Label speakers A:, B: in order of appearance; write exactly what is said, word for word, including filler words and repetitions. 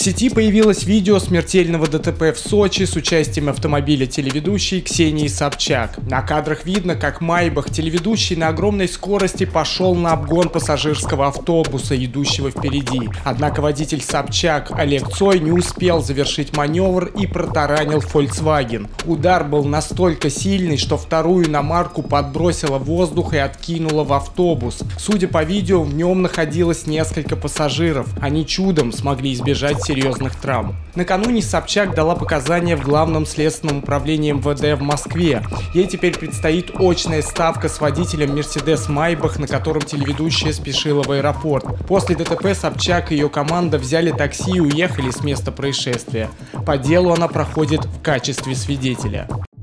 A: сети появилось видео смертельного ДТП в Сочи с участием автомобиля телеведущей Ксении Собчак. На кадрах видно, как Майбах телеведущий на огромной скорости пошел на обгон пассажирского автобуса, идущего впереди. Однако водитель Собчак Олег Цой не успел завершить маневр и протаранил Volkswagen. Удар был настолько сильный, что вторую иномарку подбросило в воздух и откинуло в автобус. Судя по видео, в нем находилось несколько пассажиров. Они чудом смогли избежать серьезных травм. Накануне Собчак дала показания в Главном следственном управлении эм вэ дэ в Москве. Ей теперь предстоит очная ставка с водителем Mercedes Майбах, на котором телеведущая спешила в аэропорт. После ДТП Собчак и ее команда взяли такси и уехали с места происшествия. По делу она проходит в качестве свидетеля.